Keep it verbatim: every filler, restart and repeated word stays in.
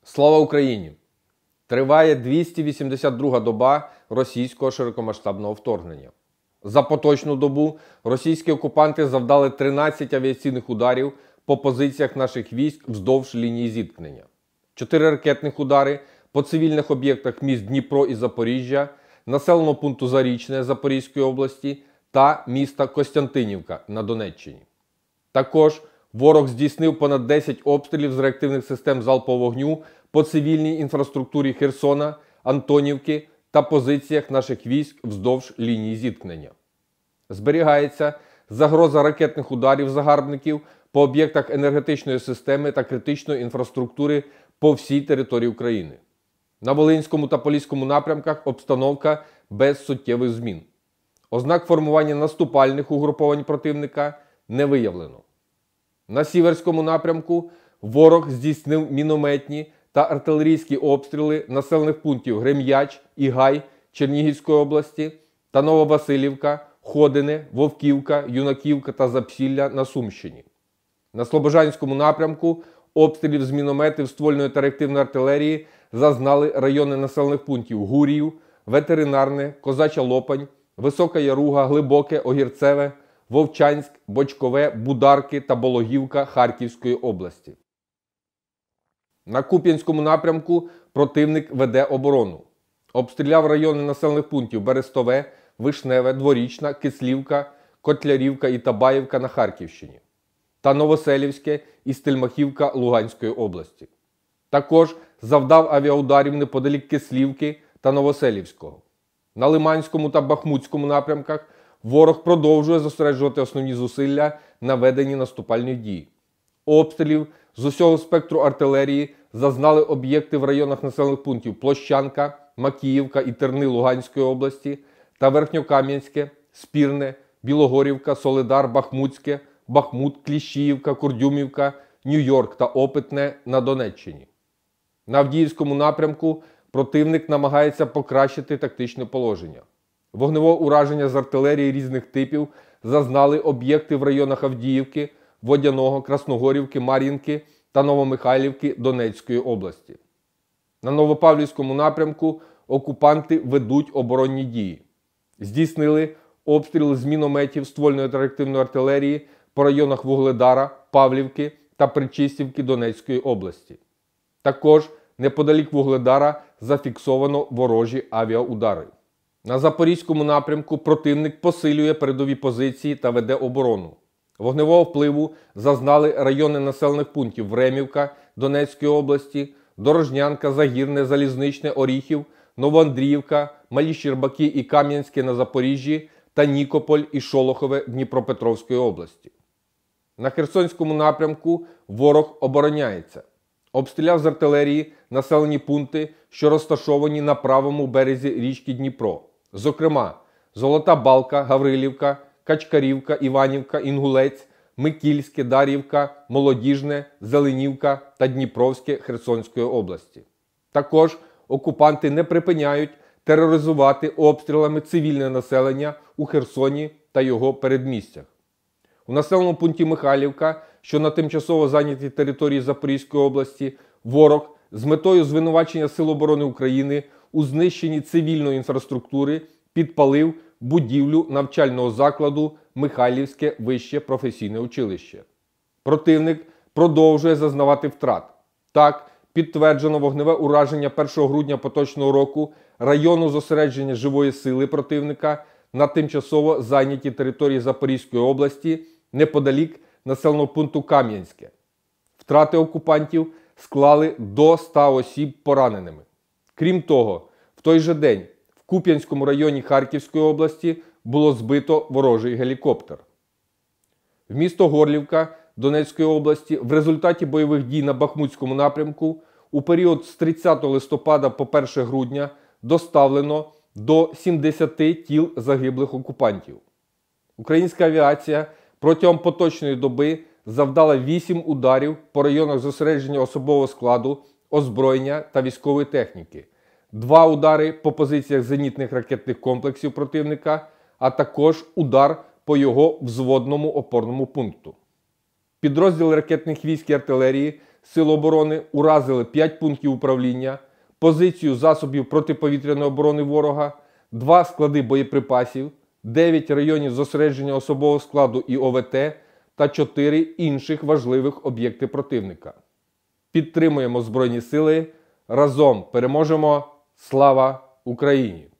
Слава Україні! Триває двісті вісімдесят друга доба російського широкомасштабного вторгнення. За поточну добу російські окупанти завдали тринадцять авіаційних ударів по позиціях наших військ вздовж лінії зіткнення. Чотири ракетних удари по цивільних об'єктах міст Дніпро і Запоріжжя, населеного пункту Зарічне Запорізької області та міста Костянтинівка на Донеччині. Також ворог здійснив понад десять обстрілів з реактивних систем залпового вогню по цивільній інфраструктурі Херсона, Антонівки та позиціях наших військ вздовж лінії зіткнення. Зберігається загроза ракетних ударів загарбників по об'єктах енергетичної системи та критичної інфраструктури по всій території України. На Волинському та Поліському напрямках обстановка без суттєвих змін. Ознак формування наступальних угруповань противника не виявлено. На Сіверському напрямку ворог здійснив мінометні та артилерійські обстріли населених пунктів Грем'яч і Гай Чернігівської області та Нововасилівка, Ходине, Вовківка, Юнаківка та Запсілля на Сумщині. На Слобожанському напрямку обстрілів з мінометів ствольної та реактивної артилерії зазнали райони населених пунктів Гурів, Ветеринарне, Козача Лопань, Висока Яруга, Глибоке, Огірцеве, Вовчанськ, Бочкове, Бударки та Бологівка Харківської області. На Куп'янському напрямку противник веде оборону. Обстріляв райони населених пунктів Берестове, Вишневе, Дворічна, Кислівка, Котлярівка і Табаївка на Харківщині та Новоселівське і Стельмахівка Луганської області. Також завдав авіаударів неподалік Кислівки та Новоселівського. На Лиманському та Бахмутському напрямках ворог продовжує зосереджувати основні зусилля на веденні наступальних дій. Обстрілів з усього спектру артилерії зазнали об'єкти в районах населених пунктів Площанка, Макіївка і Терни Луганської області та Верхньокам'янське, Спірне, Білогорівка, Солидар, Бахмутське, Бахмут, Кліщіївка, Курдюмівка, Нью-Йорк та Опитне на Донеччині. На Авдіївському напрямку противник намагається покращити тактичне положення. Вогневого ураження з артилерії різних типів зазнали об'єкти в районах Авдіївки, Водяного, Красногорівки, Мар'їнки та Новомихайлівки Донецької області. На Новопавлівському напрямку окупанти ведуть оборонні дії. Здійснили обстріли з мінометів ствольної та реактивної артилерії по районах Вугледара, Павлівки та Причистівки Донецької області. Також неподалік Вугледара зафіксовано ворожі авіаудари. На Запорізькому напрямку противник посилює передові позиції та веде оборону. Вогневого впливу зазнали райони населених пунктів Времівка Донецької області, Дорожнянка, Загірне, Залізничне, Оріхів, Новоандріївка, Малі Щербаки і Кам'янське на Запоріжжі та Нікополь і Шолохове Дніпропетровської області. На Херсонському напрямку ворог обороняється. Обстріляв з артилерії населені пункти, що розташовані на правому березі річки Дніпро. Зокрема, Золота Балка, Гаврилівка, Качкарівка, Іванівка, Інгулець, Микільське, Дар'ївка, Молодіжне, Зеленівка та Дніпровське Херсонської області. Також окупанти не припиняють тероризувати обстрілами цивільне населення у Херсоні та його передмістях. У населеному пункті Михайлівка, що на тимчасово зайнятій території Запорізької області, ворог з метою звинувачення Сил оборони України у знищенні цивільної інфраструктури підпалив будівлю навчального закладу Михайлівське вище професійне училище. Противник продовжує зазнавати втрат. Так, підтверджено вогневе ураження першого грудня поточного року району зосередження живої сили противника на тимчасово зайнятій території Запорізької області неподалік населеного пункту Кам'янське. Втрати окупантів склали до ста осіб пораненими. Крім того, в той же день в Куп'янському районі Харківської області було збито ворожий гелікоптер. В місто Горлівка Донецької області в результаті бойових дій на Бахмутському напрямку у період з тридцятого листопада по перше грудня доставлено до сімдесяти тіл загиблих окупантів. Українська авіація протягом поточної доби завдала вісім ударів по районах зосередження особового складу, озброєння та військової техніки, два удари по позиціях зенітних ракетних комплексів противника, а також удар по його взводному опорному пункту. Підрозділи ракетних військ і артилерії Сил оборони уразили п'ять пунктів управління, позицію засобів протиповітряної оборони ворога, два склади боєприпасів, дев'ять районів зосередження особового складу і О В Т та чотири інших важливих об'єкти противника. Підтримуємо Збройні Сили. Разом переможемо! Слава Україні!